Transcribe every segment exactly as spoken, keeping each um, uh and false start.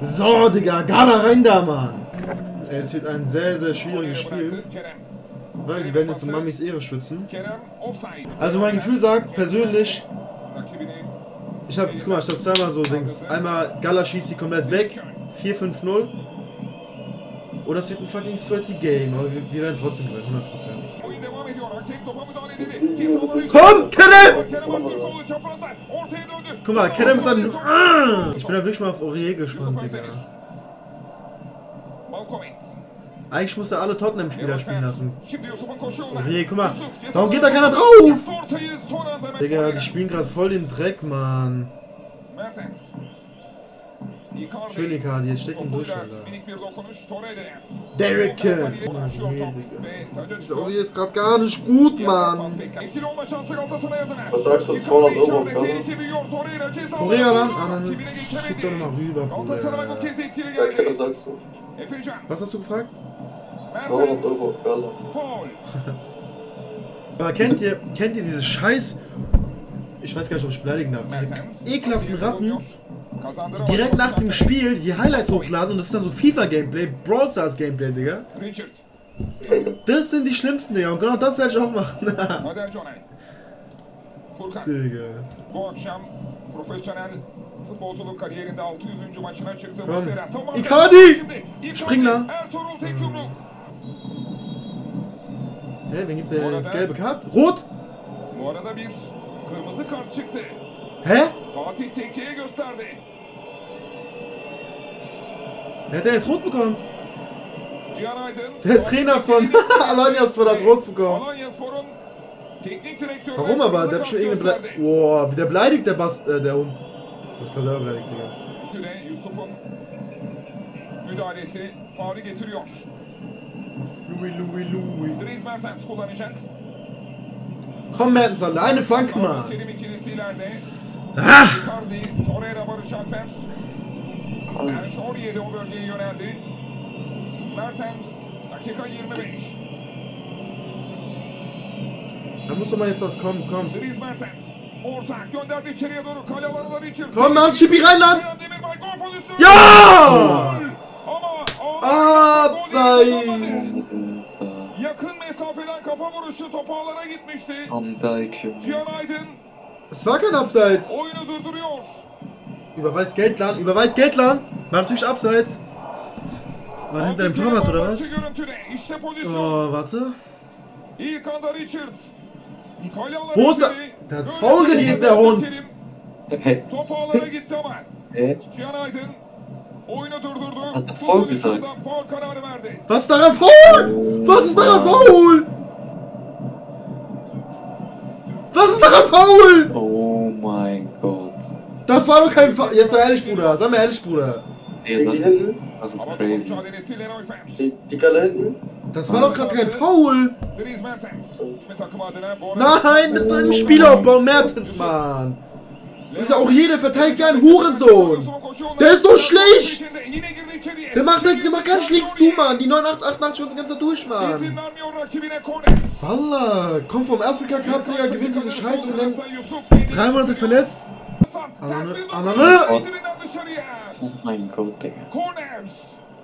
So, Digga, Gala rein da, Mann. Ey, es wird ein sehr, sehr schwieriges Spiel. Weil die werden jetzt um Mamis Ehre schützen. Also mein Gefühl sagt, persönlich, ich hab, guck mal, ich hab zweimal so Dings. Einmal Gala schießt die komplett weg, vier fünf null. Oder es wird ein fucking sweaty Game, aber wir, wir werden trotzdem gewinnen, hundert Prozent. Komm, Kerem! Guck mal, Kerem ist an... Ah! Ich bin da wirklich mal auf Aurier gespannt, Digga. Eigentlich muss er alle Tottenham-Spieler spielen lassen. Aurier, guck mal. Warum geht da keiner drauf? Digga, die spielen gerade voll den Dreck, Mann. Schön Icardi, jetzt steckt ihn durch, Alter. Derek Kern. Oh nee, Digga. Dieser Aurier ist gerade gar nicht gut, Mann. Was sagst du, zweihundert Euro auf Gala? Korea dann? Ah, dann schick doch nochmal rüber, Bruder. Ja, was sagst du? Was hast du gefragt? zweihundert Euro auf Gala. Aber kennt ihr, kennt ihr diese Scheiß... Ich weiß gar nicht, ob ich beleidigen darf. Diese ekelhaften Ratten, die direkt nach dem Spiel die Highlights hochladen und das ist dann so FIFA-Gameplay, Brawl Stars Gameplay, Digga. Das sind die schlimmsten, Digga. Und genau das werde ich auch machen. Digga. Komm. Icardi! Spring lang! Hä, wen gibt der jetzt gelbe Karte? Rot! Kırmızı kart çıktı. Hä? Fatih Tekke'ye gösterdi. Wer hat denn jetzt rot bekommen? Cihan Aydın. Der Trainer von Alanyaspor hat rot bekommen. Alanyaspor'un teknik direktörü. Warum aber? Der hat schon irgendeine Beleidigung. Boah, wie der beleidigt der Bast, äh, der Hund. Das hat selber beleidigt, Digga. Yusuf'un müdahalesi faulü getiriyor. Louis, Louis, Louis. Dries Mertens kullanacak. Komm, Mertens, Alter, eine Flanke, Mann. Kerim ikilisi ileride. Ah! Icardi, Torreira, Barış Alper. Serge Aurier de o bölgeye yöneldi. Mertens, dakika yirmi beş. Da muss doch mal jetzt was kommen, komm. Dries Mertens, orta gönderdi içeriye doğru. Kale alanına Richard. Komm, Mann, schieb ihn rein, lan! Demirbay gol pozisyonu. Ja! Ama Abseits! yakın mesafeden kafa vuruşu top ağlara gitmişti. Cihan Aydın. Es war kein Abseits. Oyunu durduruyor. Überweist Geld, lan. Überweist Geld, lan. War natürlich Abseits. War hinter dem Torwart, oder was? İşte pozisyon. Oh, warte. İlk anda Richard. Wo ist der? Der hat faul gegeben, der Hund. Top ağlara gitti ama. Cihan Aydın oyunu durdurdu. Hat er faul gesagt? Faul kararı verdi. Was ist daran faul? Was ist daran faul? Was ist daran faul? Oh mein Gott. Das war doch kein Faul. Jetzt sei ehrlich, Bruder. Sei mir ehrlich, Bruder. Ey, das, Die hinten? das ist crazy. Die, die Gala hinten? Das war doch gerade kein Foul. Dries Mertens. Takım adına bu arada- Nein, das ist ein Spielaufbau Mertens, Mann. Das ist ja auch jeder verteidigt wie ein Hurensohn. Der ist so schlecht. Der macht, der macht gar nicht links zu, Mann. Die neunundachtzig, achtundachtzig Stunden ganz durch, Mann. İzin vermiyor rakibine korner. Wallah, kommt vom Afrika Cup, Digga, gewinnt diese Scheiße und dann drei Monate verletzt. Ananı, ananı. Oh mein Gott, Digga. Corners.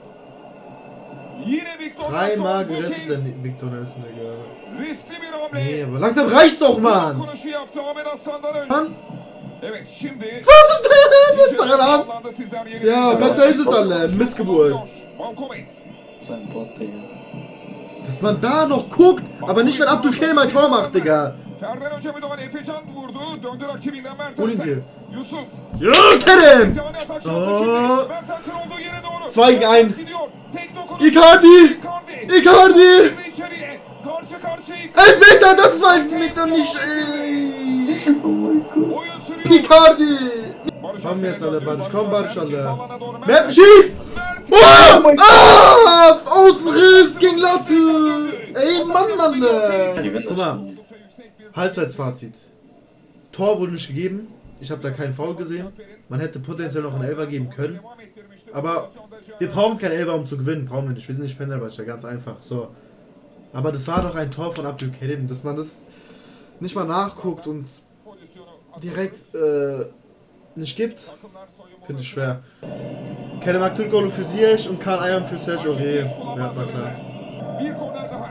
Yine Victor Dreimal Nelson bu gerettet kez der Victor Nelson, Digga. riskli bir hamle. Nee, aber langsam reicht's doch, Mann. Dokunuşu yaptı Ahmet Aslan'dan önce. Mann, Evet şimdi was ist denn? Was ist daran an? Alanda sizler yeni Ja, bir- besser ist es alle. Missgeburt. Malcolm Sein Bot, Digga. Dass man da noch guckt, aber nicht, wenn Abdülkerim ein Tor macht, Digga. Ferden Hoca müdahale Efecan vurdu. Döndü rakibinden Hol ihn Mertens'e. hier. Yusuf. Ja, Kerem! Cani atak şansı Oo. şimdi. Mertens'in olduğu yere doğru. Zwei gegen eins. Gidiyor. Tek dokunuş. Icardi! Icardi. Icardi! Girdi içeriye. Karşı karşıya Icardi. Elfmeter, das war Elfmeter nicht. Ey. Oh mein Gott. Oyun sürüyor. Picardi! Barış Komm Alper'e jetzt, alle, döndü. Barış, komm, Barış, Alper alle. ceza alanına doğru. Mertens schief! Mertens. Oh! Ah! Außenriss gegen Latte! Ey, Mann, Alter! Die Guck mal, Halbzeitsfazit. Tor wurde nicht gegeben. Ich habe da keinen Foul gesehen. Man hätte potenziell noch einen Elfer geben können. Aber wir brauchen keinen Elfer, um zu gewinnen. Brauchen wir nicht. Wir sind nicht Fenerbahçe, ganz einfach. So. Aber das war doch ein Tor von Abdülkerim. Dass man das nicht mal nachguckt und direkt äh, nicht gibt, finde ich schwer. Kerem Aktürkoğlu für Ziyech und Kaan Ayhan für Serge Aurier. Ja, war klar. Bir korner daha.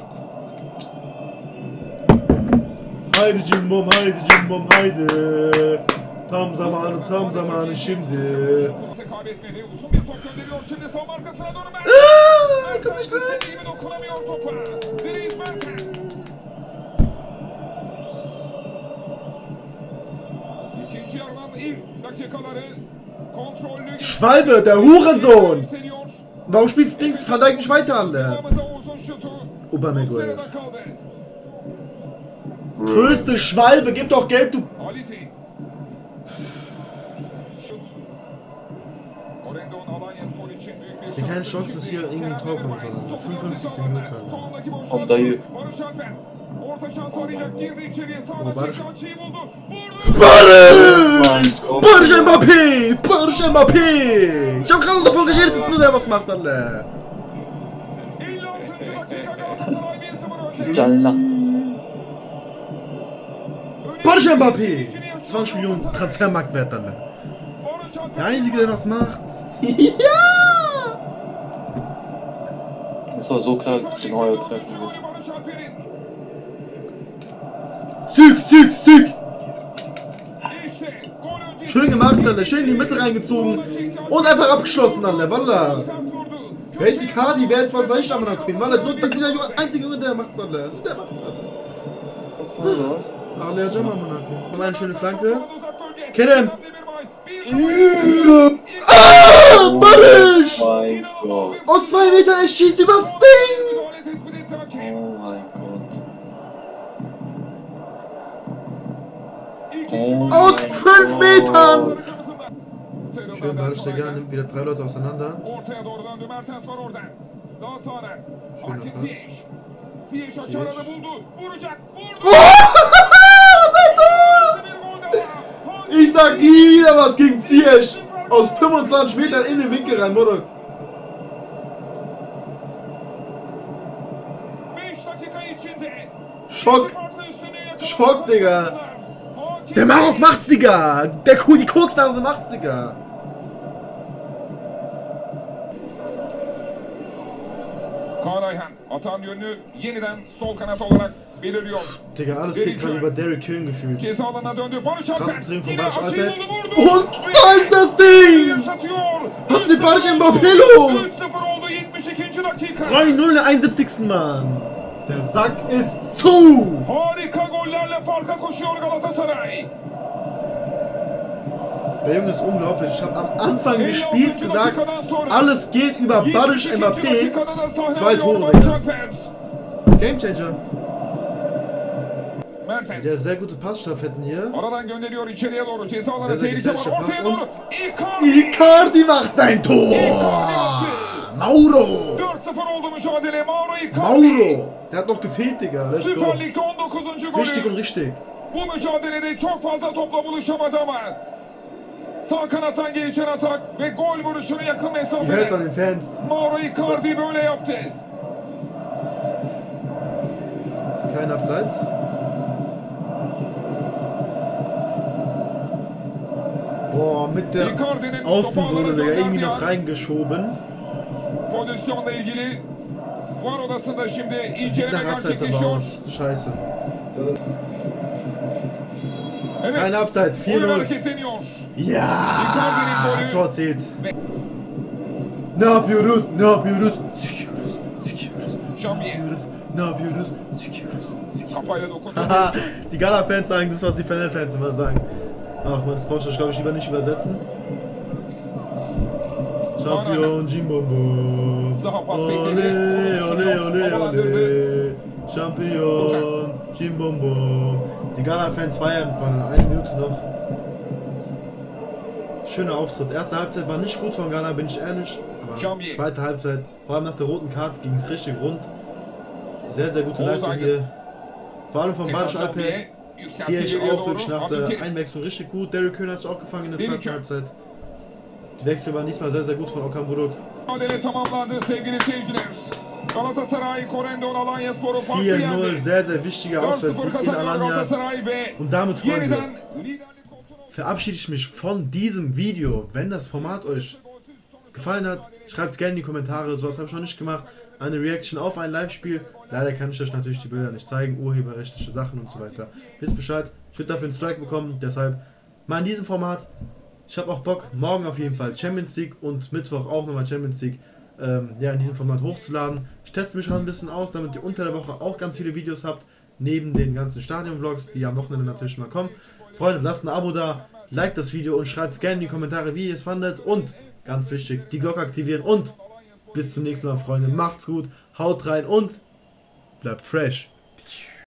Haydi Cimbom, haydi Cimbom, haydi. Tam zamanı, tam zamanı şimdi. Kaybetmedi. Uzun bir top gönderiyor. Şimdi son arkasına doğru Mertens. Aaaa! Mertens Arkadaşlar. istediği gibi dokunamıyor topa. Dries Mertens. İkinci yarının ilk dakikaları kontrollü. Schwalbe, der Hurensohn! Warum spielt Dings Van Dijk nicht weiter, Alter? Aubameyang. Größte Schwalbe, gib doch Geld, du... Ich sehe keine Chance, dass hier irgendwie ein Tor kommt, sondern fünfundfünfzigste Minute. O dayı. Barış! Barış Mbappé! Barış Mbappé! Ich hab gerade davon geredet, dass nur der was macht, Alter. Canla. Barış Mbappé! zwanzig Millionen Transfermarktwert, Alter. Der Einzige, der was macht. Ja! Es war so klar, dass genau er treffen wird. Sieg, Sieg, Sieg! Schön gemacht, Alter. Schön in die Mitte reingezogen. Und einfach abgeschlossen, Alter. Wallah. Wer ist die Kadi? Wer ist was weiß ich da noch Queen? Wallah, nur das ist der einzige Junge, der macht's, Alter. Nur der macht's, Alter. Alea Jama Monaco. Und eine schöne Flanke. Kerem! Ah! Barış! Oh mein Gott. Aus zwei Metern, er schießt übers Ding! Oh mein Gott. Oh Aus mein fünf Gott. Metern! Schön, Barış Seger nimmt wieder drei Leute auseinander. Ortaya doğru döndü. Mertens var orada. Daha sonra. Şöyle Hakim pas. Ziyech. Ziyech açarada buldu. Vuracak. Vurdu. Sein Tor! Bir gol daha. Ich sag nie wieder was gegen Ziyech! Aus fünfundzwanzig Metern in den Winkel rein, Morok. beş dakika içinde. Schock! Farklı üstünlüğü yakaladı. Schock, Digga! Hakim Der Marok macht's, Digga! Der Kuh, die Koksnase macht's, Digga! Kaan Ayhan atan yönünü yeniden sol kanat olarak belirliyor. Digga, alles geht gerade über Derrick Köln gefühlt. Ceza alanına döndü. Barış Alper. Krasses Ding von Yine Barış açıyı Alper. buldu, vurdu. Und da ist das Ding! Yaşatıyor. Was ist mit Barış üç sıfır Mbappé oldu. los? üç sıfır oldu yetmiş ikinci dakika. drei null in der einundsiebzigsten Mann! Der Sack ist zu! Harika gollerle farka koşuyor Galatasaray. Der Junge ist unglaublich. Ich habe am Anfang des Spiels gesagt, alles geht über Barış Mbappé. Zwei Tore, Digga. Game Changer. Mertens. Der sehr gute Passstaffetten hier. Aradan gönderiyor içeriye doğru. Ceza alanı Sehr, sehr tehlike var. gefährlicher Pass Ortaya und doğru. Icardi. Icardi macht sein Tor! Mauro! dört sıfır oldu mücadele. Mauro Icardi. Mauro! Der hat noch gefehlt, Digga. Let's go. Süper Lig'de on dokuzuncu Richtig golü. und richtig. Bu mücadelede çok fazla topla buluşamadı ama sağ kanattan gelişen atak ve gol vuruşunu yakın Ich hör's mesafede. an den Fans. Mauro Icardi böyle yaptı. Kein Abseits. Boah, mit der Icardi'nin Außensohle, Digga, irgendwie noch gönderdiği reingeschoben. pozisyonla ilgili var odasında şimdi Sieht inceleme nach Abseits aber gerçekleşiyor. aus. Scheiße. Evet. Kein Abseits, vier Oyun null. hareketleniyor. Ja! Icardi'nin golü. Tor zählt. Ne yapıyoruz? Ne yapıyoruz? Sikiyoruz. Sikiyoruz. Ne Jambier. yapıyoruz? Ne yapıyoruz? Sikiyoruz. Sikiyoruz. Kafayla dokundu. Haha, die Gala-Fans sagen das, was die Fener-Fans immer sagen. Ach man, das brauchst du, glaube ich, lieber nicht übersetzen. Champion Jimbombo. Zaha pas Ole, bekledi. ole, ole, Havalandırdı. ole. Champion Jimbombo. Die Gala-Fans feiern von einer Minute noch. Schöner Auftritt. Erste Halbzeit war nicht gut von Ghana, bin ich ehrlich. Aber Jambier. zweite Halbzeit, vor allem nach der roten Karte, ging es richtig rund. Sehr, sehr gute Oğuz Leistung Aydın. hier. Vor allem von Tekrar Barış Alper. Jambier. Yükseltti Ziyech geriye auch doğru. wirklich nach der Abdülkerim. Einwechslung richtig gut. Derrick Köln hat sich auch gefangen in der zweiten Delice. Halbzeit. Die Wechsel waren diesmal sehr, sehr gut von Okan Buruk. Mücadele tamamlandı sevgili seyirciler. Galatasaray Korendon Alanyaspor'u farklı vier yendi. null, sehr, sehr wichtiger dört sıfır Auswärtssieg in kazanıyor Alanya. Galatasaray ve Und damit, Freunde, yeniden liderlik koltuğuna verabschiede ich mich von diesem Video. Wenn das Format euch gefallen hat. Schreibt es gerne in die Kommentare, sowas habe ich noch nicht gemacht. Eine Reaction auf ein Live-Spiel. Leider kann ich euch natürlich die Bilder nicht zeigen, urheberrechtliche Sachen und so weiter. Wisst Bescheid, ich würde dafür einen Strike bekommen, deshalb mal in diesem Format. Ich habe auch Bock, morgen auf jeden Fall Champions League und Mittwoch auch nochmal Champions League ähm, ja, in diesem Format hochzuladen. Ich teste mich schon ein bisschen aus, damit ihr unter der Woche auch ganz viele Videos habt, neben den ganzen Stadion-Vlogs, die am Wochenende natürlich mal kommen. Freunde, lasst ein Abo da, liked das Video und schreibt es gerne in die Kommentare, wie ihr es fandet. Und, ganz wichtig, die Glocke aktivieren und bis zum nächsten Mal, Freunde. Macht's gut, haut rein und bleibt fresh.